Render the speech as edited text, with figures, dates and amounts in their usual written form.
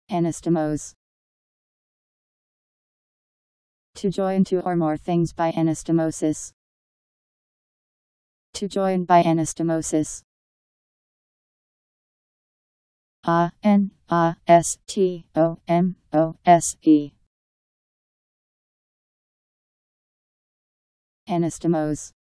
Anastomose. To join two or more things by anastomosis. To join by anastomosis. Anastomose. Anastomose.